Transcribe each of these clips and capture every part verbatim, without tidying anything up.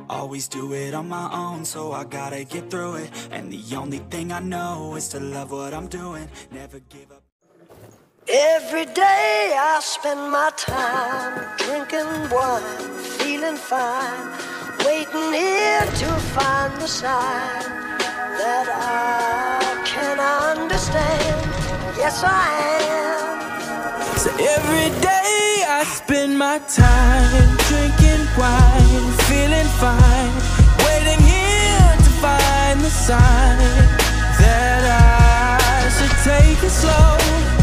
Always do it on my own, so I gotta get through it. And the only thing I know is to love what I'm doing. Never give up. Every day I spend my time drinking wine, feeling fine, waiting here to find the sign that I can understand. Yes, I am. So every day I spend my time drinking wine, feeling fine, waiting here to find the sign that I should take it slow.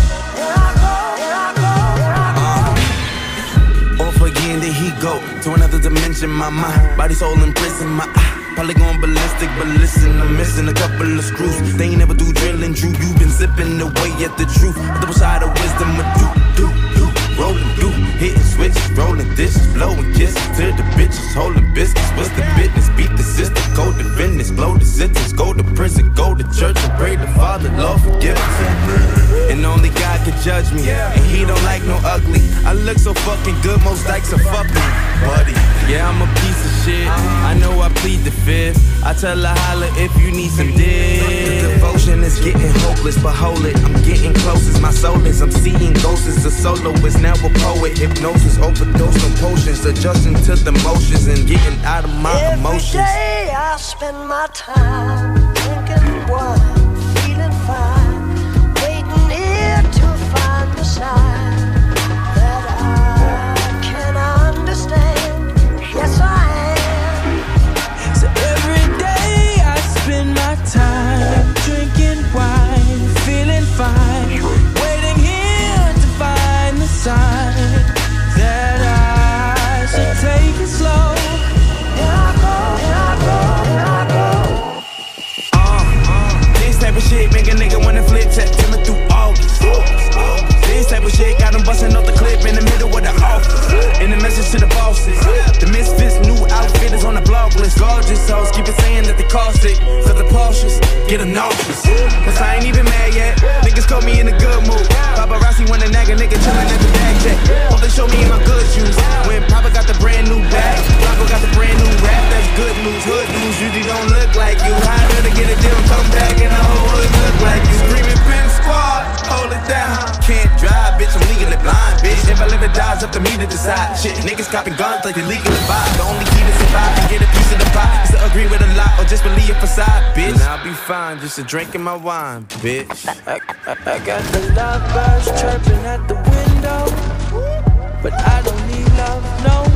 Again, there he go to another dimension. My mind, body, soul in prison. My eye, probably going ballistic, but listen, I'm missing a couple of screws. They ain't never do drilling, Drew. You been zipping away at the truth. Double side of wisdom, a do, do, do, rolling, do, hitting switch, rolling dishes, blowing kisses to the bitches, holding biscuits. What's the business? Beat the system, code the business, blow the sentence, go to prison, go to church and pray the Father, Lord forgive us. And only God can judge me, and He don't like no ugly. I look so fucking good, most dykes are fucking buddy. Yeah, I'm a piece of shit. I know I plead the fifth. I tell her holla if you need some dick. The devotion is getting hopeless, but hold it, I'm getting closest. My soul is, I'm seeing ghosts. A soloist, now a poet. Hypnosis, overdose on potions, adjusting to the motions and getting out of my Every emotions. Every day I spend my time drinking wine, feeling fine, waiting here to find the sign that I can understand. Yes, I am. So every day I spend my time drinking wine, feeling fine, waiting here to find the sign that I should take it slow. Here I go, here I go, here I go. Uh, uh, this type of shit make a nigga wanna flip September through August. This type of shit got him busting off the clip in the middle of the office. And the message to the bosses, the misfits new outfit is on the blog list. Gorgeous hoes keep it saying that they cost it, cause the Porsches get a nauseous. Cause I ain't even mad yet, niggas caught me in a good mood. Paparazzi wanna nag a nigga chillin' at the bag check. Hope they show me in my good shoes. When Papa got the brand new bag, Blanco got the brand new rap. That's good news, hood news usually don't look like you. Harder to get a deal, come back and the whole hood look like you. Screaming pin squad, hold it down. Can't drive, bitch, I'm legally blind, bitch. If I live or die, it's up to me to decide. Shit, niggas copping guns like they legally buy. The only key to survive and get a piece of the pie is to agree with a lot or just believe a facade, bitch. And I'll be fine, just a drinking my wine, bitch. I, I, I got the lovebirds chirping at the window, but I don't need love, no.